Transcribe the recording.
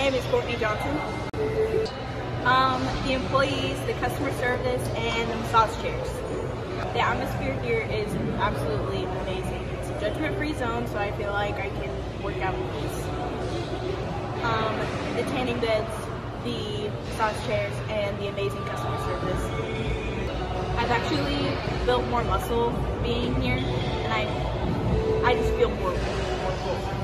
name is Courtney Johnson. The employees, the customer service, and the massage chairs. The atmosphere here is absolutely amazing. It's a judgment-free zone, so I feel like I can work out with peace. The tanning beds, the massage chairs, and the amazing customer service. I've actually built more muscle being here, and I just feel more full.